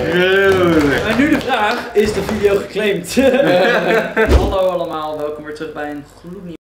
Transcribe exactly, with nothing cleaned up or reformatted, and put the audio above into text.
En nu de vraag, is de video geclaimd? Hallo allemaal, welkom weer terug bij een gloednieuwe